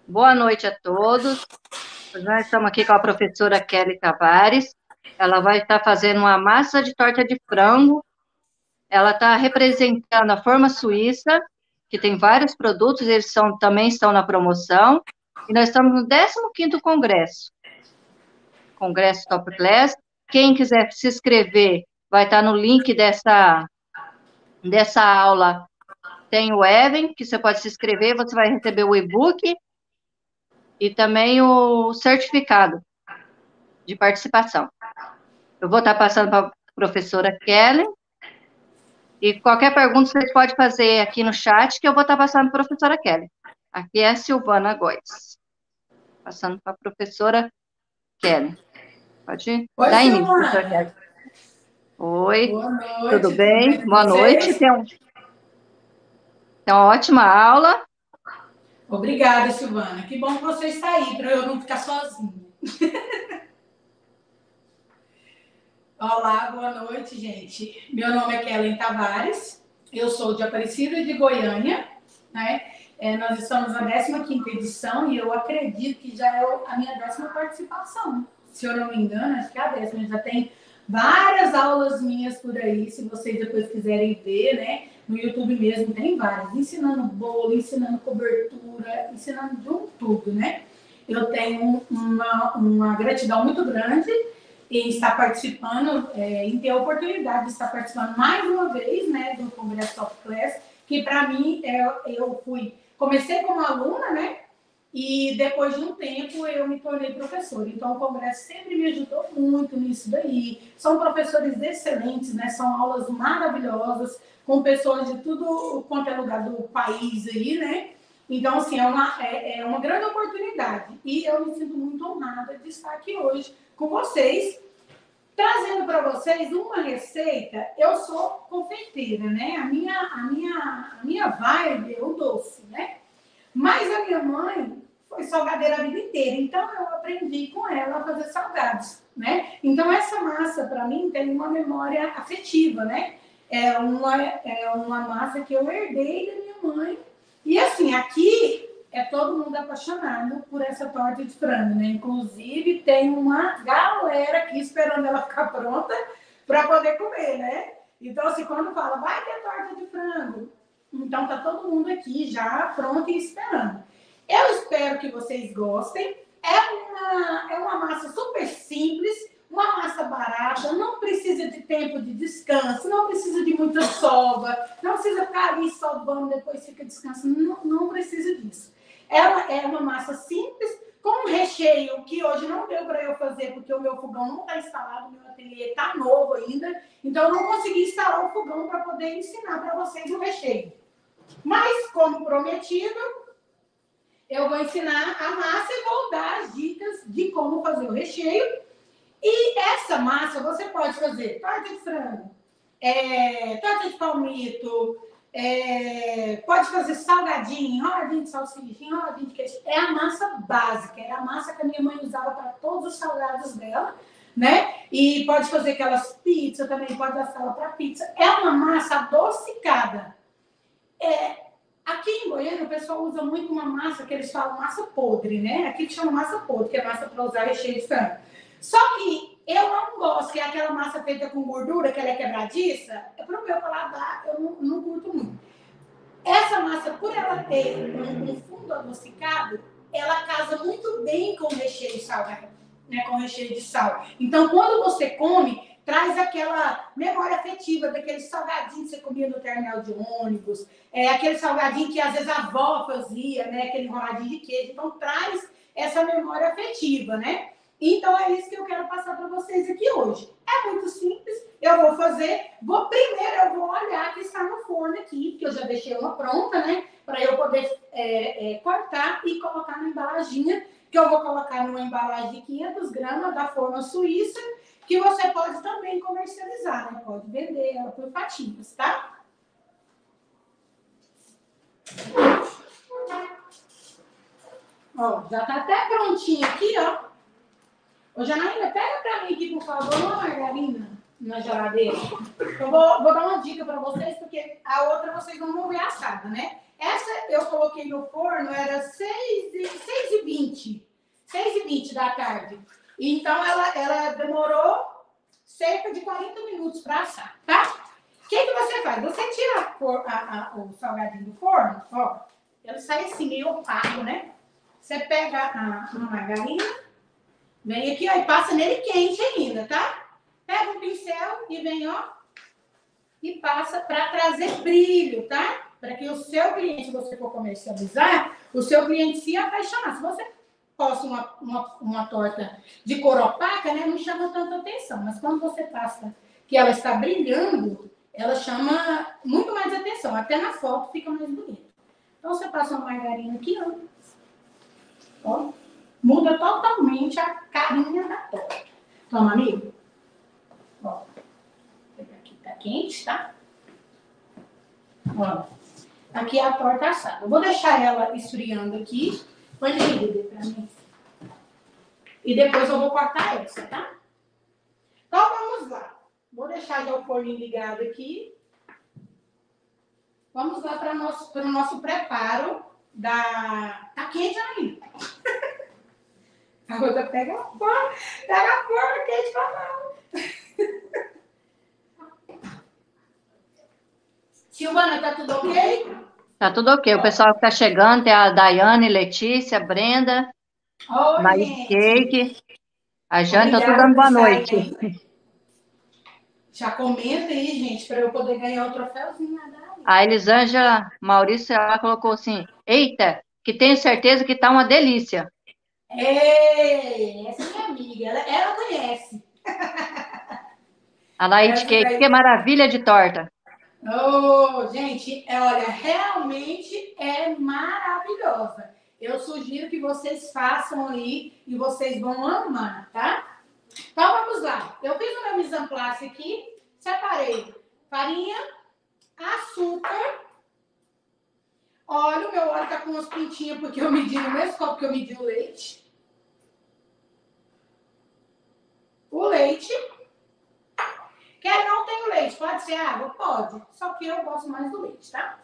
Boa noite a todos. Nós estamos aqui com a professora Kelly Tavares. Ela vai estar fazendo uma massa de torta de frango. Ela está representando a Forma Suíça, que tem vários produtos, também estão na promoção. E nós estamos no 15º Congresso Top Class. Quem quiser se inscrever, vai estar no link dessa aula. Tem o Even, que você pode se inscrever, você vai receber o e-book e também o certificado de participação. Eu vou estar passando para a professora Kelly, e qualquer pergunta vocês podem fazer aqui no chat, que eu vou estar passando para a professora Kelly. Aqui é a Silvana Góes, passando para a professora Kelly. Pode Oi, dar início, professora Silvana. Kelly. Oi, Boa tudo noite, tudo bem? bem com Boa noite. vocês? Tem uma ótima aula. Obrigada, Silvana. Que bom que você está aí, para eu não ficar sozinha. Olá, boa noite, gente. Meu nome é Kellen Tavares, eu sou de Aparecida de Goiânia, né? Nós estamos na 15ª edição e eu acredito que já é a minha 10ª participação. Se eu não me engano, acho que é a 10ª. Já tem várias aulas minhas por aí, se vocês depois quiserem ver, né? No YouTube mesmo tem várias, ensinando bolo, ensinando cobertura, ensinando de tudo, né? Eu tenho uma gratidão muito grande em estar participando, em ter a oportunidade de estar participando mais uma vez, né, do Congresso Top Class, que para mim, comecei como aluna, né, e depois de um tempo eu me tornei professora. Então o Congresso sempre me ajudou muito nisso daí. São professores excelentes, né, são aulas maravilhosas, com pessoas de tudo quanto é lugar do país aí, né. Então, assim, é uma grande oportunidade. E eu me sinto muito honrada de estar aqui hoje com vocês, trazendo para vocês uma receita. Eu sou confeiteira, né? A minha vibe é o doce, né? Mas a minha mãe foi salgadeira a vida inteira, então eu aprendi com ela a fazer salgados, né? Então essa massa, para mim, tem uma memória afetiva, né? É uma massa que eu herdei da minha mãe. E assim, aqui todo mundo apaixonado por essa torta de frango, né? Inclusive, tem uma galera aqui esperando ela ficar pronta para poder comer, né? Então, assim, quando fala, vai ter torta de frango, então tá todo mundo aqui já pronto e esperando. Eu espero que vocês gostem. É uma massa super simples, uma massa barata, não precisa de tempo de descanso, não precisa de muita sova, não precisa ficar ali sovando, depois fica descansando, não precisa disso. Ela é uma massa simples, com um recheio que hoje não deu para eu fazer, porque o meu fogão não está instalado, o meu ateliê está novo ainda, então eu não consegui instalar o fogão para poder ensinar para vocês o recheio. Mas, como prometido, eu vou ensinar a massa e vou dar as dicas de como fazer o recheio. E essa massa você pode fazer torta de frango, torta de palmito, pode fazer salgadinho, enroladinho de salsicha, enroladinho de queijo. É a massa básica, é a massa que a minha mãe usava para todos os salgados dela, né? E pode fazer aquelas pizzas também, pode assar para pizza. É uma massa adocicada. Aqui em Goiânia, o pessoal usa muito uma massa que eles falam massa podre, né? Aqui que chama massa podre, que é massa para usar recheio de frango. Só que eu não gosto, que é aquela massa feita com gordura, que ela é quebradiça. Para o meu paladar, eu não curto muito. Essa massa, por ela ter um fundo adocicado, ela casa muito bem com o recheio salgado, né? Com o recheio de sal. Então, quando você come, traz aquela memória afetiva daquele salgadinho que você comia no terminal de ônibus, aquele salgadinho que às vezes a avó fazia, né? Aquele enroladinho de queijo. Então, traz essa memória afetiva, né? Então, é isso que eu quero passar para vocês aqui hoje. É muito simples, eu vou fazer. Primeiro, eu vou olhar que está no forno aqui, porque eu já deixei uma pronta, né? Para eu poder cortar e colocar na embalaginha, que eu vou colocar numa embalagem de 500 gramas da Forma Suíça, que você pode também comercializar, né? Pode vender ela por fatias, tá? Ó, já tá até prontinho aqui, ó. Ô, Janaína, pega pra mim aqui, por favor, uma margarina na geladeira. Eu vou dar uma dica pra vocês, porque a outra vocês não vão ver assada, né? Essa eu coloquei no forno, era 6h20. 6h20 da tarde. Então, ela demorou cerca de 40 minutos para assar, tá? O que você faz? Você tira o salgadinho do forno, ó. Ele sai assim, meio opaco, né? Você pega a margarina, vem aqui, ó, e passa nele quente ainda, tá? Pega um pincel e vem, ó, e passa para trazer brilho, tá? Para que o seu cliente, se você for comercializar, o seu cliente se apaixonar. Se você posta uma torta de cor opaca, né, não chama tanta atenção. Mas quando você passa que ela está brilhando, ela chama muito mais atenção. Até na foto fica mais bonito. Então, você passa uma margarina aqui, ó. Muda totalmente a carinha da torta. Toma, amigo. Ó. Aqui tá quente, tá? Ó. Aqui é a torta assada. Eu vou deixar ela esfriando aqui. Põe líquido pra mim. E depois eu vou cortar essa, tá? Então, vamos lá. Vou deixar já o forninho ligado aqui. Vamos lá para o nosso preparo da... Tá quente ainda. A outra pega a forma quente com a mão. Silvana, tá tudo ok? Tá tudo ok. O pessoal que tá chegando tem a Daiane, Letícia, Brenda, Oi, Maíra gente. Cake. A Jane tá tudo Obrigada dando por boa estarem noite. aí. Já comenta aí, gente, para eu poder ganhar o troféuzinho. A Elisângela Maurício, ela colocou assim, eita, que tenho certeza que tá uma delícia. Ei, essa é minha amiga. Ela conhece. A Laide Essa Cake, que daí. maravilha de torta. Oh, gente, olha, realmente é maravilhosa. Eu sugiro que vocês façam aí e vocês vão amar, tá? Então vamos lá. Eu fiz o meu mise en place aqui, separei farinha, açúcar, óleo. Meu óleo tá com umas pintinhas porque eu medi no mesmo copo que eu medi o leite. O leite. Quer não tem leite, pode ser água? Pode. Só que eu gosto mais do leite, tá?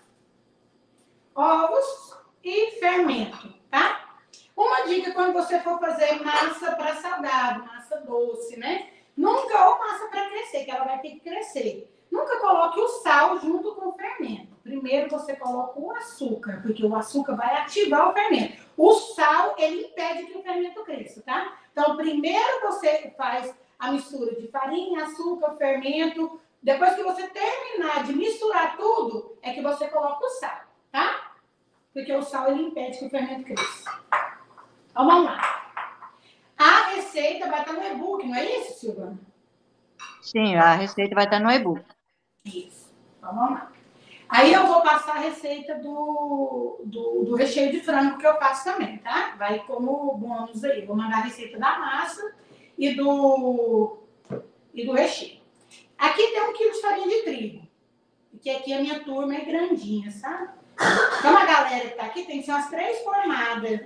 Ovos e fermento, tá? Uma dica quando você for fazer massa para salgado, massa doce, né? Nunca, ou massa para crescer, que ela vai ter que crescer. Nunca coloque o sal junto com o fermento. Primeiro você coloca o açúcar, porque o açúcar vai ativar o fermento. O sal, ele impede que o fermento cresça, tá? Então, primeiro você faz a mistura de farinha, açúcar, fermento. Depois que você terminar de misturar tudo, é que você coloca o sal, tá? Porque o sal, ele impede que o fermento cresça. Então, vamos lá. A receita vai estar no e-book, não é isso, Silvana? Sim, a receita vai estar no e-book. Isso. Então, vamos lá. Aí eu vou passar a receita do recheio de frango que eu faço também, tá? Vai como bônus aí. Vou mandar a receita da massa e do recheio. Aqui tem 1 quilo de farinha de trigo. Porque aqui a minha turma é grandinha, sabe? Então a galera que tá aqui tem que ser umas 3 formadas.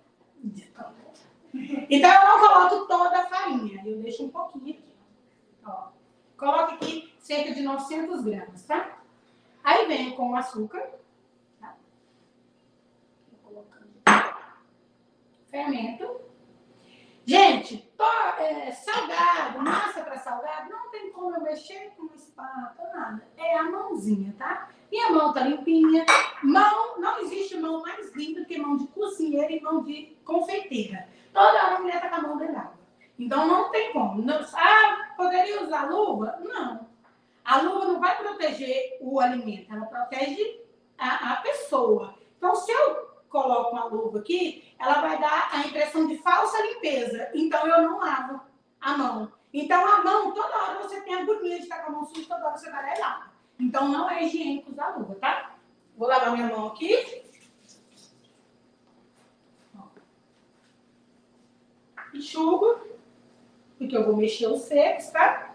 Então eu não coloco toda a farinha. Eu deixo um pouquinho aqui. Ó. Coloco aqui cerca de 900 gramas, tá? Aí venho com o açúcar. Tá? Vou colocando fermento. Gente, salgado, massa para salgado, não tem como eu mexer com uma espátula, nada. É a mãozinha, tá? Minha mão tá limpinha. Não existe mão mais limpa do que mão de cozinheira e mão de confeiteira. Toda hora a mulher tá com a mão dentro d'água. Então não tem como. Poderia usar luva? Não. A luva não vai proteger o alimento, ela protege a pessoa. Então, se eu coloco uma luva aqui, ela vai dar a impressão de falsa limpeza. Então, eu não lavo a mão. Então, a mão, toda hora você tem a agonia de estar com a mão suja, toda hora você vai lá e lava. Então, não é higiênico usar a luva, tá? Vou lavar minha mão aqui. Enxugo, porque eu vou mexer os secos, tá?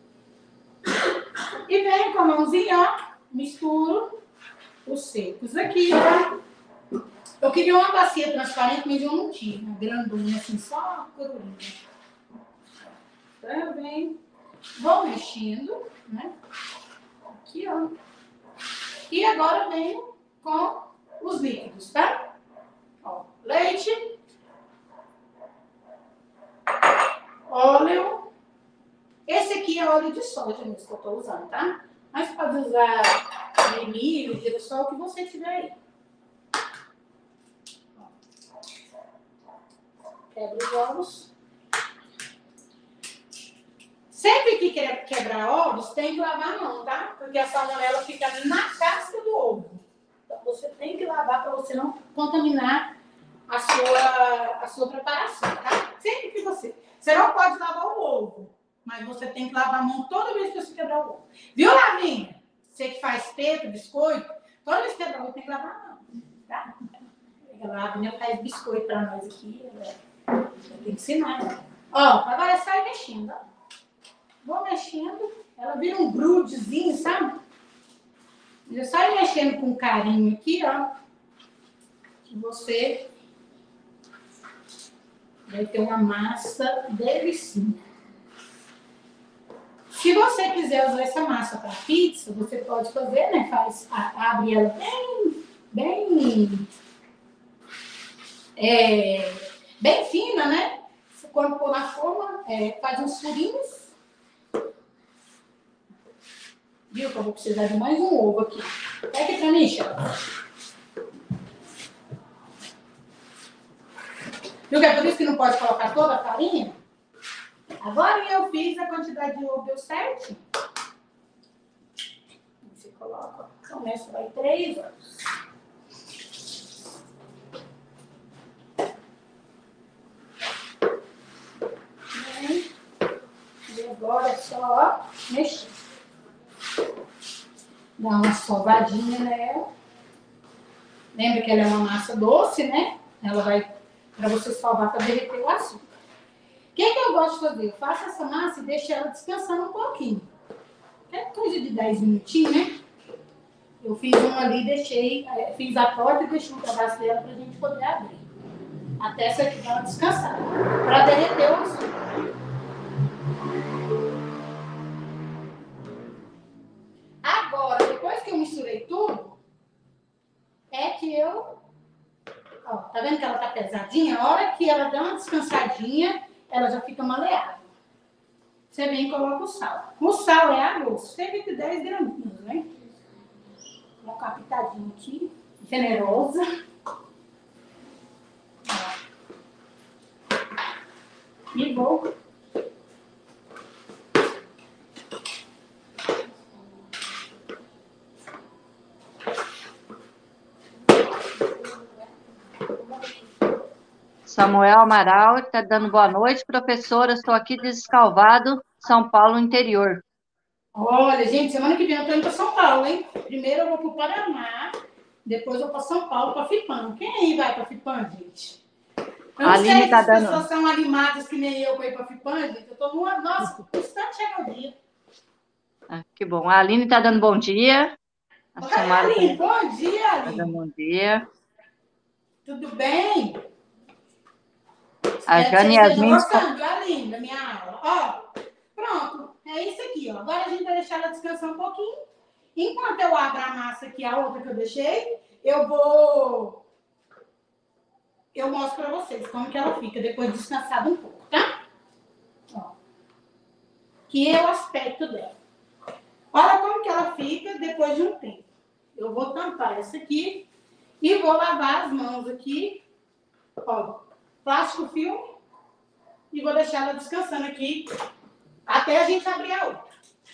E venho com a mãozinha, ó, misturo os secos aqui, tá? Eu queria uma bacia transparente, mas eu não tinha. Uma grandona, assim, só uma coroinha. Então, eu venho, vou mexendo, né? Aqui, ó. E agora eu venho com os líquidos, tá? Ó, leite, óleo. Esse aqui é óleo de soja mesmo que eu tô usando, tá? Mas pode usar milho, girassol, o que você tiver aí. Quebra os ovos. Sempre que quebrar ovos, tem que lavar a mão, tá? Porque a salmonela fica na casca do ovo. Então, você tem que lavar para você não contaminar a sua preparação, tá? Sempre que você... Você não pode lavar o ovo, mas você tem que lavar a mão toda vez que você quebrar o ovo. Viu, Lavinha? Você que faz peito, biscoito, toda vez que quebrar o ovo tem que lavar a mão, tá? A Lavinha faz biscoito para nós aqui. Eu tenho que ensinar, né? Ó, agora sai mexendo, ó. Vou mexendo, ela vira um grudezinho, sabe? Eu saio mexendo com carinho aqui, ó. Que você vai ter uma massa delicinha. Se você quiser usar essa massa para pizza, você pode fazer, né? Abre ela bem fina, né? Quando pôr na forma, faz uns furinhos. Viu que eu vou precisar de mais um ovo aqui. Pega aqui pra mim, Xela. Viu que é por isso que não pode colocar toda a farinha? Agora eu fiz a quantidade de ovo, deu certo. Você coloca. Então, essa vai 3 ovos. E agora é só mexer. Dá uma sovadinha nela. Lembra que ela é uma massa doce, né? Ela vai para você salvar para derreter o açúcar. O que eu gosto de fazer? Eu faço essa massa e deixo ela descansando um pouquinho. É coisa de 10 minutinhos, né? Eu fiz uma ali, deixei, fiz a torta e deixei um pedaço dela para a gente poder abrir. Até essa aqui dar uma descansada. Para derreter o açúcar. Agora, depois que eu misturei tudo, é que eu... Ó, tá vendo que ela tá pesadinha? A hora que ela dá uma descansadinha, ela já fica maleável. Você vem e coloca o sal. O sal é a gosto, sempre de 10 graminhos, né? Vou colocar uma pitadinha aqui, generosa. E vou... Samuel Amaral está dando boa noite, professora. Estou aqui de Escalvado, São Paulo, interior. Olha, gente, semana que vem eu tô indo para São Paulo, hein? Primeiro eu vou para o Paraná, depois eu vou para São Paulo, para Fipan. Quem aí vai para Fipan, gente? Eu não sei se as pessoas são animadas que nem eu para ir para Fipan, gente. Eu tô numa... Nossa, instante chega o dia. Ah, que bom. A Aline está dando bom dia. A Samara Aline, bom dia, Aline. Tá dando bom dia. Tudo bem? A Jane Yasmin... Yasmin... gostando, Aline, da minha aula. Ó, pronto. É isso aqui, ó. Agora a gente vai deixar ela descansar um pouquinho. Enquanto eu abro a massa aqui, a outra que eu deixei, eu mostro pra vocês como que ela fica depois de descansada um pouco, tá? Ó. Que é o aspecto dela. Olha como que ela fica depois de um tempo. Eu vou tampar essa aqui e vou lavar as mãos aqui. Ó, plástico filme. E vou deixar ela descansando aqui até a gente abrir a outra.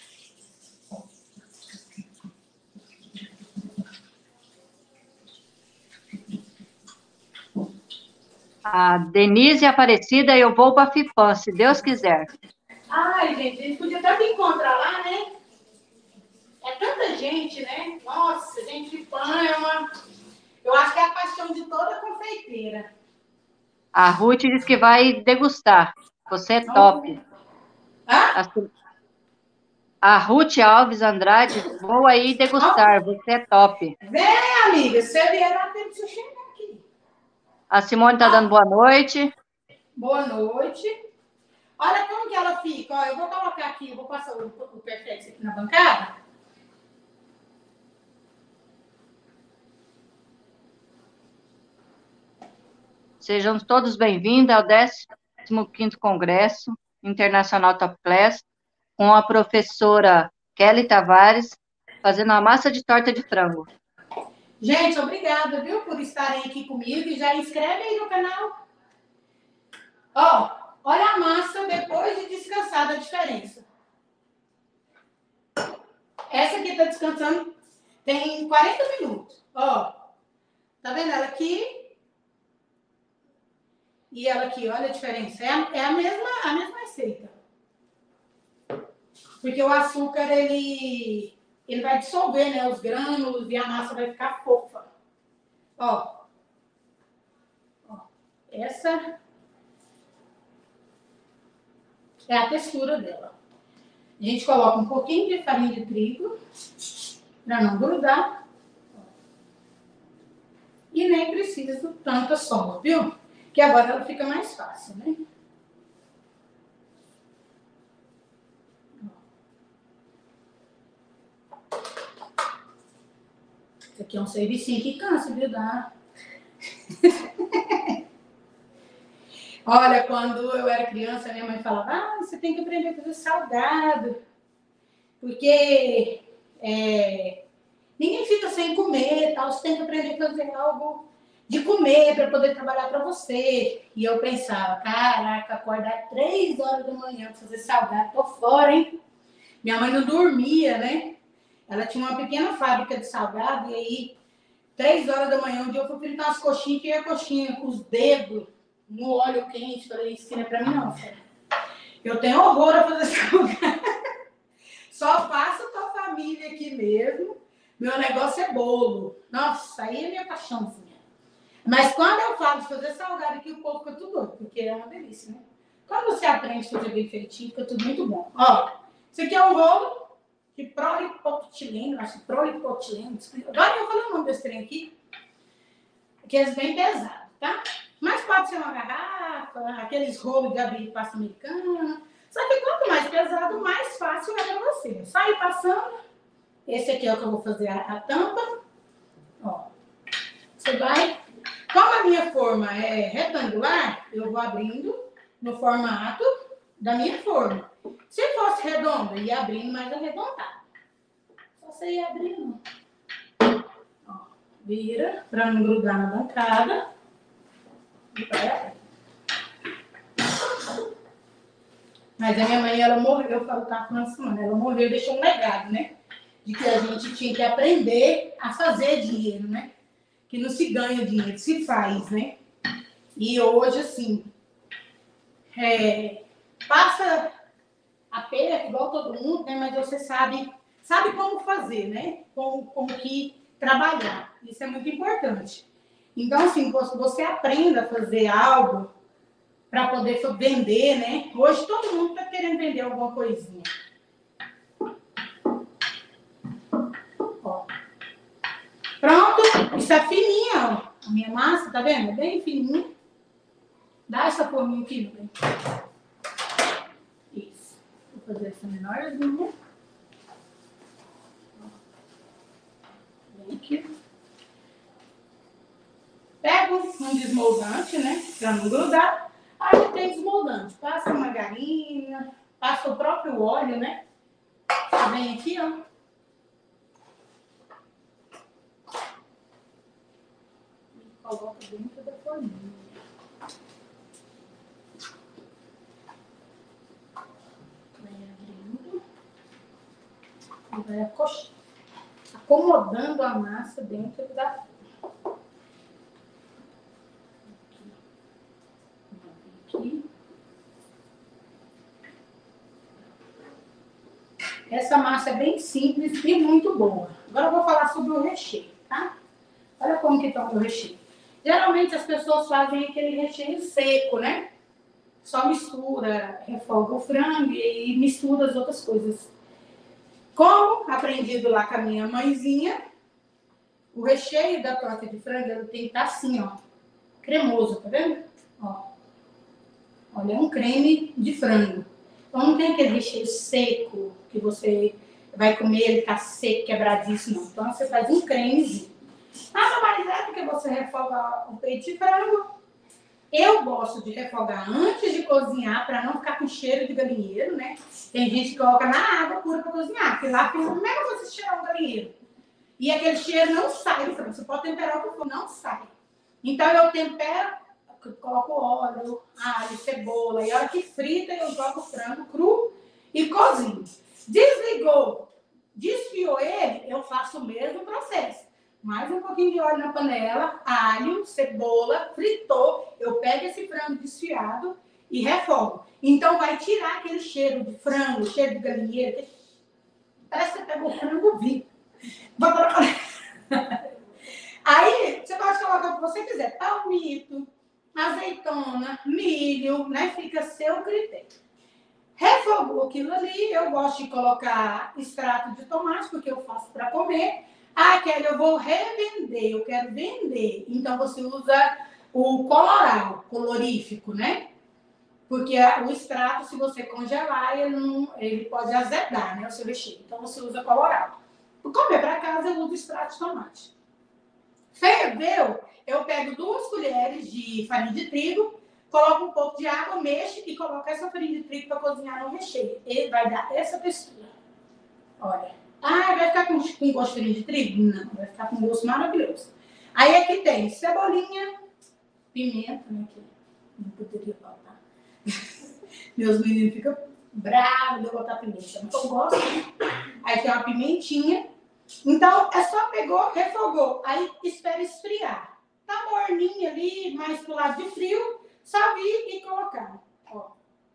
A Denise Aparecida, eu vou para Fipan, se Deus quiser. Ai, gente, a gente podia até me encontrar lá, né? É tanta gente, né? Nossa, gente, Fipan é uma... Eu acho que é a paixão de toda confeiteira. A Ruth diz que vai degustar. Você é top. A Ruth Alves Andrade, vou aí degustar. Você é top. Vem, amiga. Se você vier, dá tempo de você chegar aqui. A Simone está dando boa noite. Boa noite. Olha como que ela fica. Ó, eu vou colocar aqui, eu vou passar o Perfex aqui na bancada. Sejam todos bem-vindos ao 15º Congresso Internacional Top Class, com a professora Kelly Tavares, fazendo a massa de torta de frango. Gente, obrigada, viu, por estarem aqui comigo. E já inscreve aí no canal. Ó, olha a massa depois de descansar, a diferença. Essa aqui tá descansando tem 40 minutos. Ó, tá vendo ela aqui? E ela aqui, olha a diferença. É a mesma receita. Porque o açúcar, ele vai dissolver, né, os grânulos e a massa vai ficar fofa. Ó. Essa é a textura dela. A gente coloca um pouquinho de farinha de trigo para não grudar. E nem preciso tanta soma, viu? Que agora ela fica mais fácil, né? Isso aqui é um servicinho que cansa, viu? Olha, quando eu era criança, minha mãe falava, você tem que aprender a fazer salgado. Porque ninguém fica sem comer, tal. Você tem que aprender a fazer algo de comer para poder trabalhar para você. E eu pensava, caraca, acordar 3 horas da manhã para fazer salgado, tô fora, hein? Minha mãe não dormia, né? Ela tinha uma pequena fábrica de salgado e aí, 3 horas da manhã, um dia eu fui fritar umas coxinhas, que a coxinha com os dedos no óleo quente. Falei, isso não é pra mim não, filho. Eu tenho horror a fazer salgado. Só faço com a família aqui mesmo. Meu negócio é bolo. Nossa, aí é minha paixãozinha. Mas quando eu falo de fazer salgado aqui, o povo fica tudo doido, porque é uma delícia, né? Quando você aprende a fazer bem feitinho, fica tudo muito bom. Ó, isso aqui é um rolo de prolipotileno, acho que prolipotileno. Agora eu vou falar o nome desse trem aqui, que é bem pesado, tá? Mas pode ser uma garrafa, aqueles rolos de abrir pasta americana. Só que quanto mais pesado, mais fácil é para você. Só ir passando. Esse aqui é o que eu vou fazer a tampa. Ó. Você vai... Como a minha forma é retangular, eu vou abrindo no formato da minha forma. Se fosse redonda, ia abrindo mais arredondado. Só você ir abrindo. Ó. Vira para não grudar na bancada. E vai abrir. Mas a minha mãe, ela morreu, eu falo, tá falando assim, mano, ela morreu e deixou um legado, né? De que a gente tinha que aprender a fazer dinheiro, né? Que não se ganha dinheiro, se faz, né? E hoje, assim, passa aperto, igual todo mundo, né? Mas você sabe como fazer, né? Como que trabalhar. Isso é muito importante. Então, assim, você aprenda a fazer algo para poder vender, né? Hoje todo mundo está querendo vender alguma coisinha. Ó. Pronto, isso é fininha, ó. A minha massa, tá vendo? É bem fininha. Dá essa forminha aqui, bem. Isso. Vou fazer essa menorzinha. Vem aqui. Pego um desmoldante, né? Para não grudar. Aí tem desmoldante. Passa a margarina, passa o próprio óleo, né? Vem aqui, ó. E coloca dentro da forminha. Vai abrindo. E vai acomodando a massa dentro da forma. Aqui. Essa massa é bem simples e muito boa. Agora eu vou falar sobre o recheio, tá? Olha como que tá o meu recheio. Geralmente as pessoas fazem aquele recheio seco, né? Só mistura, refoga o frango e mistura as outras coisas. Como aprendido lá com a minha mãezinha, o recheio da torta de frango ele tem que estar assim, ó. Cremoso, tá vendo? Ó. Olha, é um creme de frango. Então não tem aquele recheio seco que você vai comer, ele tá seco, quebradíssimo, não. Então você faz um cremezinho. Nada mais é do que você refoga o peito de frango, Eu gosto de refogar antes de cozinhar, para não ficar com cheiro de galinheiro, né? Tem gente que coloca na água pura para cozinhar, porque lá tem como é que você cheirar um galinheiro? E aquele cheiro não sai do frango. Você pode temperar o que for, não sai. Então eu tempero, coloco óleo, alho, cebola, e a hora que frita eu jogo o frango cru e cozinho. Desligou, desfiou ele, eu faço o mesmo processo. Mais um pouquinho de óleo na panela, alho, cebola, fritou, eu pego esse frango desfiado e refogo. Então vai tirar aquele cheiro de frango, cheiro de galinheiro, parece que você pegou o frango vivo. Aí você pode colocar o que você quiser, palmito, azeitona, milho, né? Fica a seu critério. Refogou aquilo ali, eu gosto de colocar extrato de tomate, porque eu faço para comer. Ah, Kelly, eu vou revender, eu quero vender. Então você usa o coloral, colorífico, né? Porque o extrato, se você congelar, ele pode azedar, né? O seu recheio. Então você usa coloral. Para comer para casa, eu uso extrato de tomate. Ferveu, eu pego 2 colheres de farinha de trigo, coloco um pouco de água, mexo e coloco essa farinha de trigo para cozinhar no recheio. Ele vai dar essa textura. Olha. Ah, vai ficar com gosto de farinha de trigo? Não, vai ficar com gosto maravilhoso. Aí aqui tem cebolinha, pimenta, né? Que não poderia faltar. Meus meninos ficam bravos de eu botar pimenta, mas eu gosto. Aí tem uma pimentinha. Então, é só pegou, refogou. Aí, espera esfriar. Tá morninho ali, mais pro lado de frio, só vir e colocar. Ó.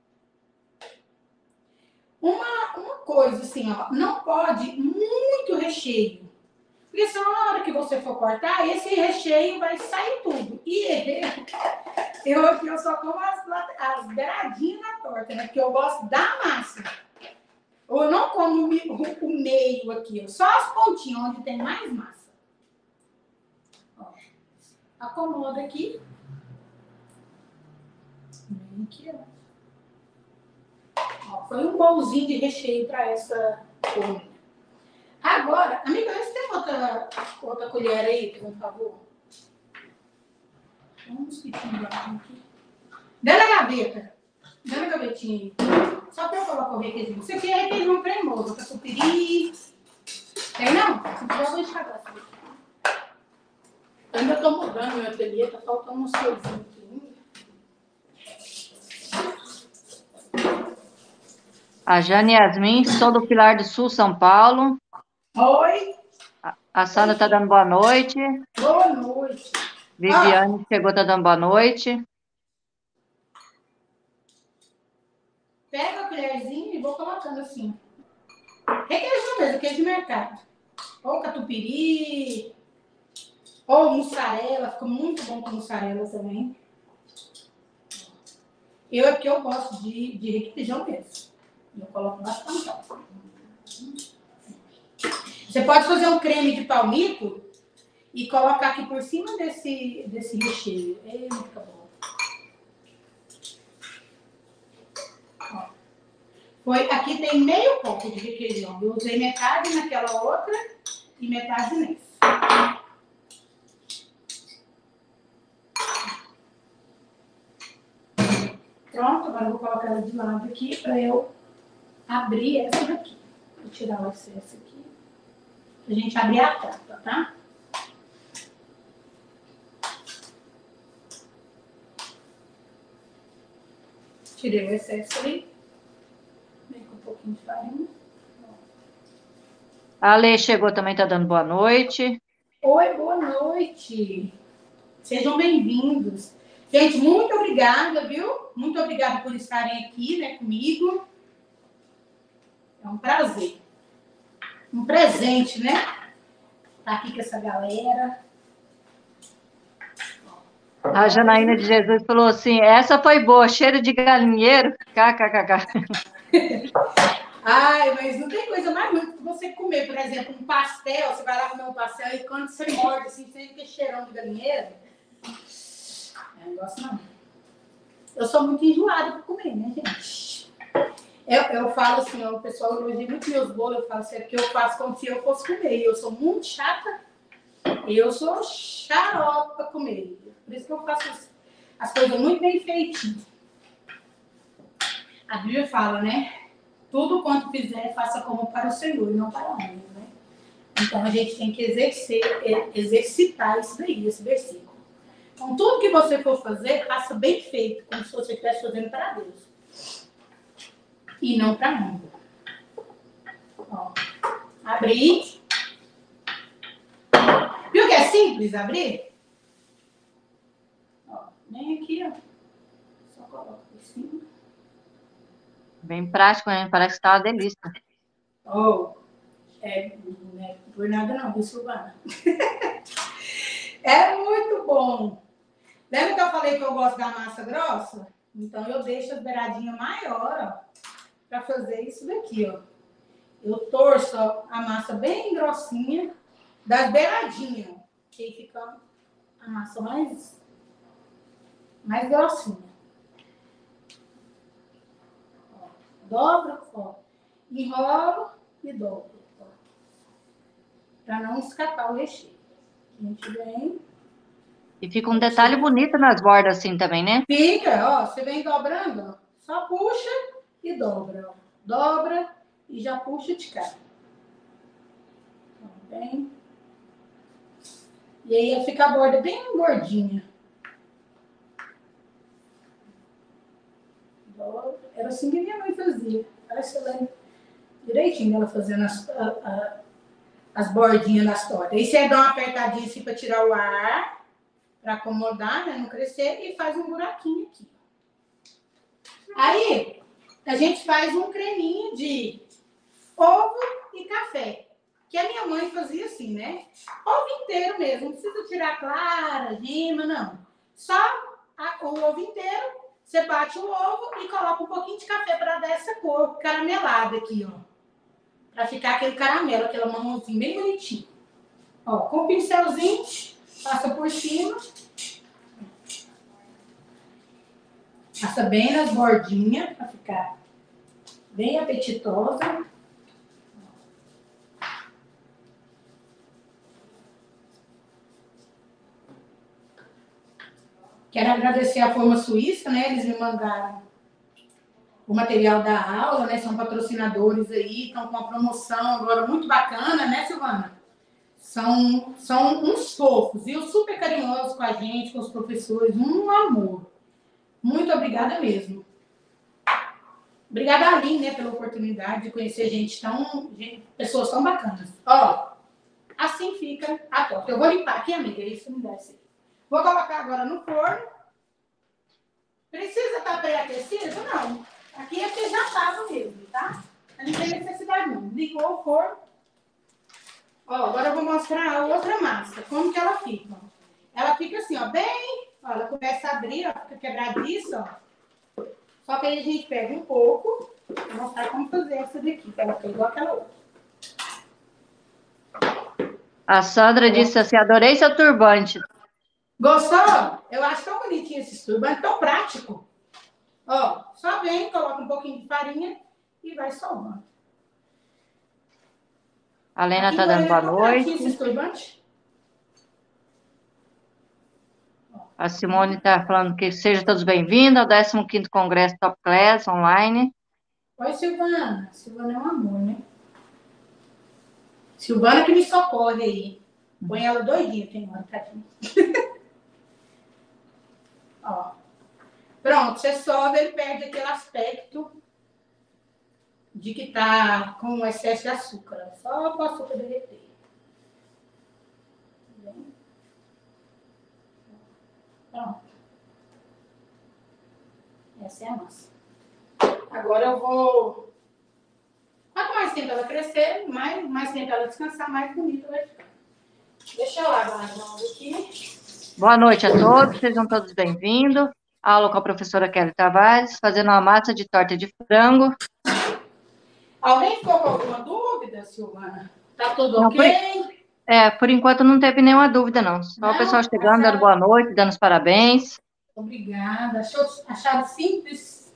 Uma coisa assim, ó, não pode muito recheio. Porque senão, na hora que você for cortar, esse recheio vai sair tudo. E eu só como as beiradinhas na torta, né? Porque eu gosto da massa. Eu não como o meio aqui, só as pontinhas, onde tem mais massa. Ó, acomoda aqui. Aqui, ó. Foi um bolzinho de recheio para essa forma. Agora, amiga, você tem outra colher aí, por favor? Vamos pitinho aqui. Dá na gaveta. Dá na gavetinha aí. Só para eu colocar o requeijinho. Isso aqui é requeijão cremoso, catupiry. Tem não? Se quiser, eu vou enxagar. Eu ainda estou mudando meu ateliê, tá faltando um selzinho aqui. A Jane Yasmin, sou do Pilar do Sul, São Paulo. Oi. A Sandra está dando boa noite. Boa noite. Viviane chegou, está dando boa noite. Pega a colherzinha e vou colocando assim. Requeijão mesmo, queijo de mercado. Ou catupiry, ou mussarela. Fica muito bom com mussarela também. É porque eu gosto de requeijão mesmo. Eu coloco bastante. Você pode fazer um creme de palmito e colocar aqui por cima desse recheio. Fica bom. Ó. Aqui tem meio copo de requeijão. Eu usei metade naquela outra e metade nessa. Pronto, agora eu vou colocar ela de lado aqui para eu abrir essa daqui. Vou tirar o excesso aqui. Pra gente abrir a tampa, tá? Tirei o excesso ali. Vem com um pouquinho de farinha. A Lê chegou também, está dando boa noite. Oi, boa noite. Sejam bem-vindos. Gente, muito obrigada, viu? Muito obrigada por estarem aqui, né, comigo. É um prazer. Um presente, né? Tá aqui com essa galera. A Janaína de Jesus falou assim, essa foi boa, cheiro de galinheiro. KKKK. Ai, mas não tem coisa mais ruim que você comer, por exemplo, um pastel. Você vai lá comer um pastel e quando você morde, assim, você fica cheirão de galinheiro. Eu não gosto não. Eu sou muito enjoada para comer, né, gente? Eu falo assim, o pessoal elogia muito meus bolos, eu falo assim, é porque eu faço como se eu fosse comer. E eu sou muito chata, eu sou xarope para comer. Por isso que eu faço isso. as coisas muito bem feitinhas. A Bíblia fala, né? Tudo quanto fizer, faça como para o Senhor e não para homens, né? Então, a gente tem que exercitar isso daí, esse versículo. Então, tudo que você for fazer, faça bem feito, como se você estivesse fazendo para Deus. E não para homem. Ó, abrir. Viu que é simples abrir? Ó, vem aqui, ó. Só coloca por cima. Bem prático, né? Parece que tá uma delícia. Oh, não é por nada não, viu, Silvana? É muito bom. Lembra que eu falei que eu gosto da massa grossa? Então, eu deixo as beiradinhas maior, ó, para fazer isso daqui, ó. Eu torço a massa bem grossinha das beiradinhas, que aí fica a massa mais grossinha. Ó, dobro, ó, enrolo e dobro, para não escapar o recheio. A gente vem... E fica um detalhe bonito nas bordas assim também, né? Fica, ó, você vem dobrando, ó, só puxa e dobra, ó. Dobra e já puxa de cá. Bem. E aí fica a borda bem gordinha. Era assim que minha mãe fazia. Parece que eu lembro direitinho dela fazendo as bordinhas das tortas. Aí você dá uma apertadinha assim para tirar o ar, para acomodar, né, não crescer, e faz um buraquinho aqui. Aí, a gente faz um creminho de ovo e café. Que a minha mãe fazia assim, né? Ovo inteiro mesmo, não precisa tirar clara, gema, não. Só o ovo inteiro, você bate o ovo e coloca um pouquinho de café para dar essa cor caramelada aqui, ó. Para ficar aquele caramelo, aquela marronzinha bem bonitinho. Ó, com o pincelzinho, passa por cima. Passa bem nas bordinhas, para ficar bem apetitosa. Quero agradecer a Forma Suíça, né? Eles me mandaram o material da aula, né? São patrocinadores aí, estão com uma promoção agora muito bacana, né, Silvana? São uns fofos, viu? Super carinhosos com a gente, com os professores, um amor. Muito obrigada mesmo. Obrigada a Aline, né, pela oportunidade de conhecer pessoas tão bacanas. Ó, assim fica a torta. Eu vou limpar aqui, amiga, isso me dá esse. Vou colocar agora no forno. Precisa estar pré-aquecido? Não. Aqui é que já estava mesmo, tá? Não tem necessidade não. Ligou o forno. Ó, agora eu vou mostrar a outra massa. Como que ela fica. Ela fica assim, ó, bem... Ó, ela começa a abrir, ó, fica quebradiça, ó. Só que aí a gente pega um pouco. Vou mostrar como fazer essa daqui, que ela fica igual aquela outra. A Sandra disse assim, adorei seu turbante. Gostou? Eu acho tão bonitinho esse turbante, tão prático. Ó, só vem, coloca um pouquinho de farinha e vai solvando. A Lena tá dando boa noite. Esse turbante. A Simone está falando que sejam todos bem-vindos ao 15º Congresso Top Class online. Oi, Silvana. Silvana é um amor, né? Silvana que me socorre aí. Põe ela doidinha, tem hora, tadinha. Ó. Pronto, você sobe, ele perde aquele aspecto de que tá com excesso de açúcar. Só para o açúcar derreter. Pronto. Essa é a massa. Agora eu vou... Quanto mais tempo ela crescer, mais tempo ela descansar, mais bonita vai ficar. Deixa eu lavar a mão aqui. Boa noite a todos, sejam todos bem-vindos. Aula com a professora Kelly Tavares, fazendo uma massa de torta de frango. Alguém ficou com alguma dúvida, Silvana? Tá tudo Não, ok? por enquanto não teve nenhuma dúvida, não. Só o pessoal chegando, dando boa noite, dando os parabéns. Obrigada. Acharam simples?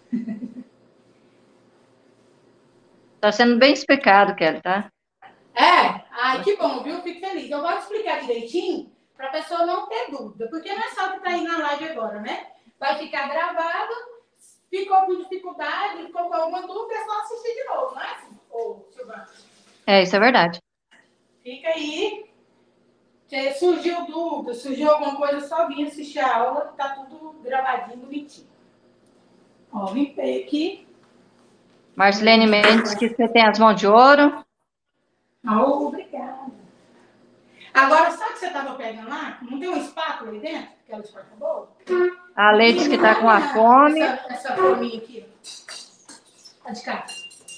Está sendo bem explicado, Kelly, tá? Ai, que bom, viu? Fico feliz. Eu vou te explicar direitinho para a pessoa não ter dúvida, porque não é só que tá aí na live agora, né? vai ficar gravado. Ficou com dificuldade, ficou com alguma dúvida, é só assistir de novo, não é assim? Ô, Silvana? Isso é verdade. Fica aí. Se surgiu dúvida, surgiu alguma coisa, só vim assistir a aula, tá tudo gravadinho, bonitinho. Ó, limpei aqui. Marcelene Mendes, que você tem as mãos de ouro. Oh, obrigada. Agora, sabe o que você estava pegando lá? Não tem uma espátula ali dentro? Aquela espátula? A Leides que está com a fome. Essa forminha aqui. Tá de cá.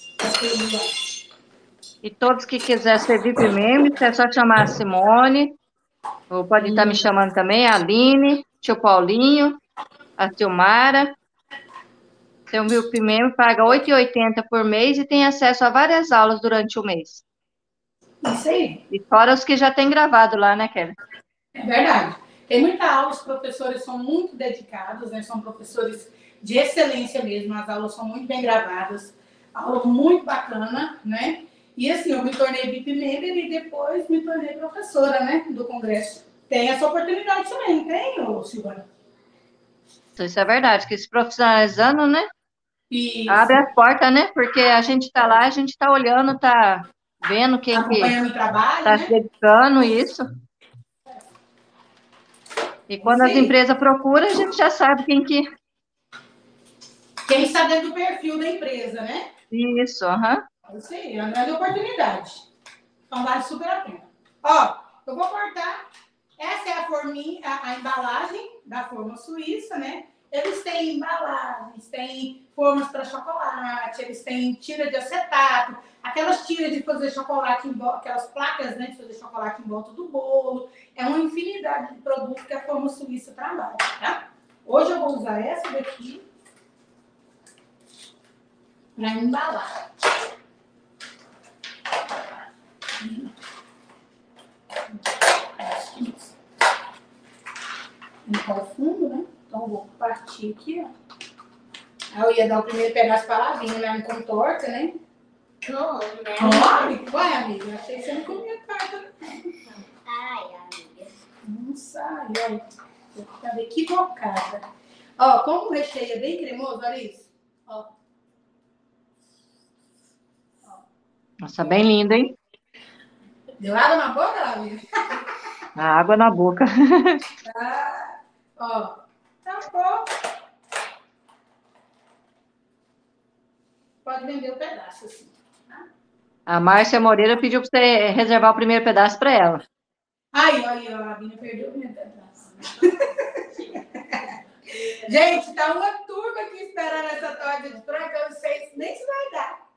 E todos que quiserem ser VIP membros, é só chamar a Simone. Ou pode estar me chamando também, a Aline, tio Paulinho, a Silmara. Ser um VIP membro paga R$ 8,80 por mês e tem acesso a várias aulas durante o mês. Isso aí. E fora os que já tem gravado lá, né, Kelly? É verdade. Tem muita aula, os professores são muito dedicados, né? São professores de excelência mesmo, as aulas são muito bem gravadas, aula muito bacana, né? E assim, eu me tornei VIP member e depois me tornei professora, né, do congresso. Tem essa oportunidade também, não tem, Silvana? Isso é verdade, que se profissionalizando, né? Isso. Abre as portas, né? Porque a gente está lá, a gente está olhando, está vendo quem que acompanhando o trabalho, está né? se dedicando isso. E quando as empresas procuram, a gente já sabe quem que... Quem está dentro do perfil da empresa, né? Isso, aham. É isso aí, é uma grande oportunidade. Então vale super a pena. Ó, eu vou cortar. Essa é a forminha, a embalagem da forma suíça, né? Eles têm embalagens, têm formas para chocolate, eles têm tira de acetato, aquelas tiras de fazer chocolate, aquelas placas, né, de fazer chocolate em volta do bolo. É uma infinidade de produtos que a forma suíça trabalha, tá? Hoje eu vou usar essa daqui para embalar. Limpar o fundo, né? Então eu vou partir aqui, ó. Aí eu ia dar o primeiro pedaço para lá, vinha lá com torta, né? Come? Vai, amiga. Achei que você não comia torta. Ai, amiga. Não sai, olha. Eu estava equivocada. Ó, como o recheio é bem cremoso, olha isso. Ó. Nossa, bem lindo, hein? Deu água na boca, amiga? A água na boca. Ah, ó. Tá bom. Pode vender o pedaço, assim. A Márcia Moreira pediu para você reservar o primeiro pedaço para ela. Aí, ó, a Bina perdeu o primeiro pedaço. Gente, tá uma turma aqui esperando essa torta de frango, eu não sei nem se vai dar.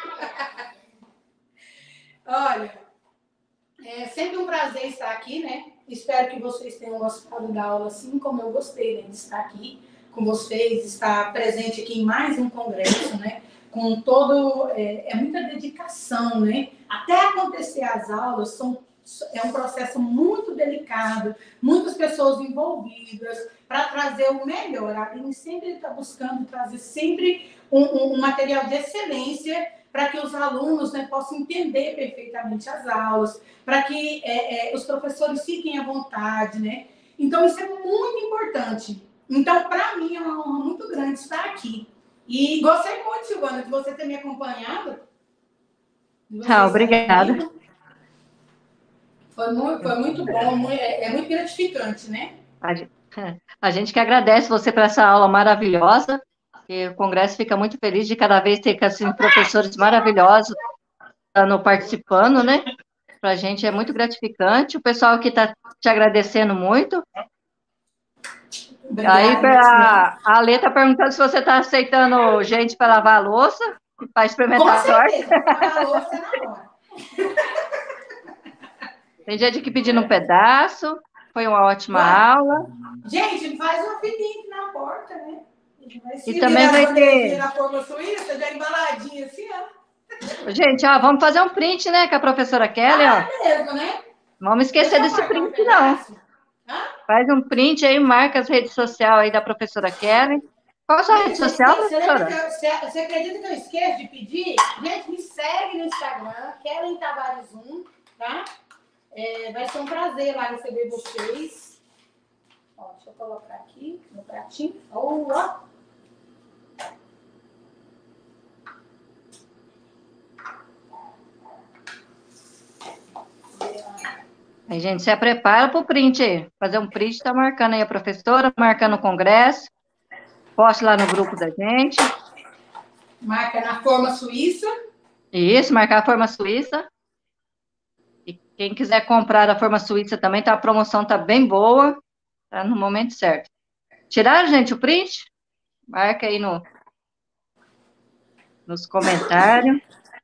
Olha, é sempre um prazer estar aqui, né? Espero que vocês tenham gostado da aula, assim como eu gostei, né, de estar aqui com vocês, estar presente aqui em mais um congresso, né? Com todo... É muita dedicação, né? Até acontecer as aulas, é um processo muito delicado, muitas pessoas envolvidas para trazer o melhor. A Aline sempre está buscando trazer sempre um material de excelência para que os alunos, né, possam entender perfeitamente as aulas, para que os professores fiquem à vontade, né? Então, isso é muito importante. Então, para mim, é uma honra muito grande estar aqui. E gostei muito, Silvana, de você ter me acompanhado. Obrigada. Foi muito bom, é muito gratificante, né? A gente que agradece você por essa aula maravilhosa. E o Congresso fica muito feliz de cada vez ter assim, professores maravilhosos participando, né? Para a gente é muito gratificante. O pessoal aqui está te agradecendo muito. Obrigada, Aí a Lê está perguntando se você está aceitando gente para lavar a louça, para experimentar a torta. Com certeza, lavar a louça na hora. Tem gente aqui pedindo um pedaço. Foi uma ótima aula. Gente, faz uma fitinha aqui na porta, né? E também vai ter... na forma suíça, já embaladinha assim, ó. Gente, ó, vamos fazer um print, né, com a professora Kelly, ó. Mesmo, né? Vamos esquecer desse print, não. Faz um print aí, marca as redes sociais aí da professora Kelly. Qual a sua rede social, professora? Você acredita que eu esqueço de pedir? Gente, me segue no Instagram, Kelly Tavares 1, tá? Vai ser um prazer lá receber vocês. Ó, deixa eu colocar aqui no pratinho. Ó. Aí, gente, se prepara para o print aí. Fazer um print, tá marcando aí a professora, marcando o congresso. Poste lá no grupo da gente. Marca na forma suíça. Isso, marcar a forma suíça. E quem quiser comprar a forma suíça também, tá, a promoção tá bem boa. Tá no momento certo. Tiraram, gente, o print? Marca aí nos comentários.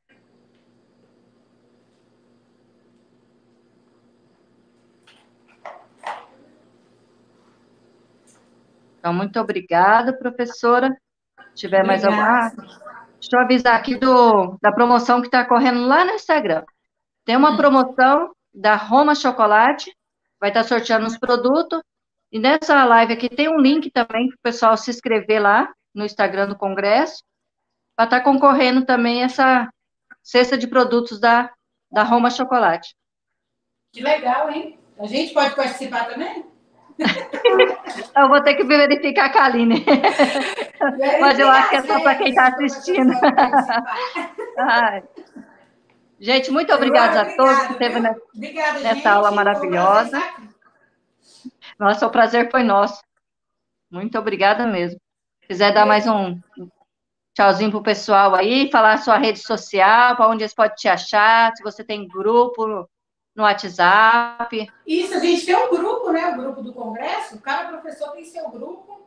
Então, muito obrigada, professora. Se tiver mais alguma... deixa eu avisar aqui da promoção que está correndo lá no Instagram. Tem uma promoção da Roma Chocolate, vai estar sorteando os produtos, e nessa live aqui tem um link também para o pessoal se inscrever lá no Instagram do Congresso, para estar concorrendo também essa cesta de produtos da Roma Chocolate. Que legal, hein? A gente pode participar também? Eu vou ter que verificar com a Aline. Mas eu acho que é só para quem está assistindo. Ai. Gente, muito obrigada a todos que esteve nessa aula maravilhosa. Nossa, o prazer foi nosso. Muito obrigada mesmo. Se quiser dar mais um tchauzinho pro pessoal aí, falar a sua rede social, para onde eles podem te achar, se você tem grupo no WhatsApp. Isso, a gente tem um grupo, né? O grupo do Congresso. Cada professor tem seu grupo.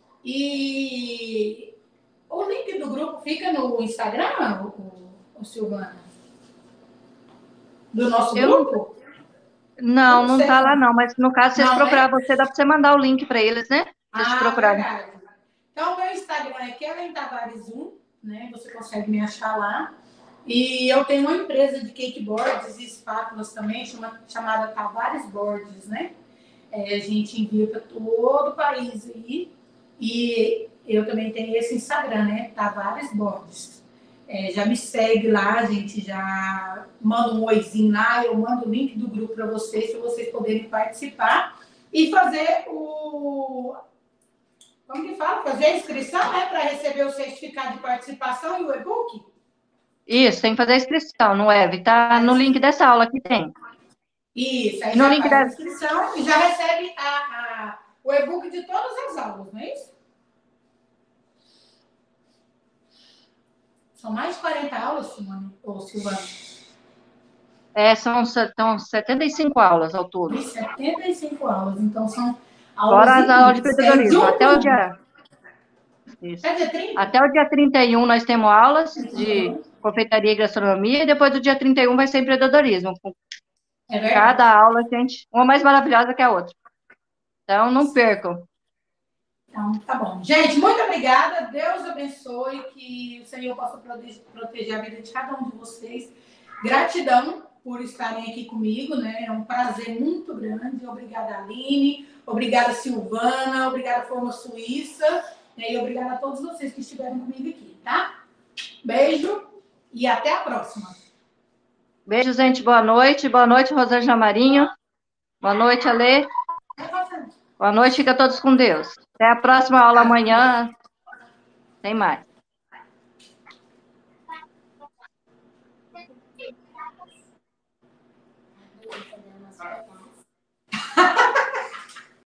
E o link do grupo fica no Instagram, o Silvana? Do nosso grupo? Não tá lá não, mas no caso, se eles procurar você, dá para você mandar o link para eles, né? Se eles procurarem. Verdade. Então, o meu Instagram é Kellen Tavares 1, né? Você consegue me achar lá. E eu tenho uma empresa de cake boards e espátulas também, chamada Tavares Boards, né? A gente envia para todo o país aí. E eu também tenho esse Instagram, né? Tavares Boards. Já me segue lá, a gente já manda um oizinho lá, eu mando o link do grupo para vocês poderem participar e fazer como que fala? Fazer a inscrição, né? Para receber o certificado de participação e o e-book? Isso, tem que fazer a inscrição no web, tá no link dessa aula que tem. Isso, aí no já link faz a inscrição e já recebe o e-book de todas as aulas, não é isso? São mais de 40 aulas, Silvana? São 75 aulas ao todo. 75 aulas, então são aulas. Fora as aulas de empreendedorismo, até o dia. Isso. Até o dia 31 nós temos aulas de confeitaria e gastronomia, e depois do dia 31 vai ser empreendedorismo. Cada aula, gente, uma mais maravilhosa que a outra. Então, não percam. Então, tá bom. Gente, muito obrigada. Deus abençoe, que o Senhor possa proteger a vida de cada um de vocês. Gratidão por estarem aqui comigo, né? É um prazer muito grande. Obrigada, Aline. Obrigada, Silvana. Obrigada, Forma Suíça. E obrigada a todos vocês que estiveram comigo aqui, tá? Beijo e até a próxima. Beijo, gente. Boa noite. Boa noite, Rosângela Marinho. Boa noite, Alê. Boa noite. Fica todos com Deus. Até a próxima aula amanhã. Tem mais.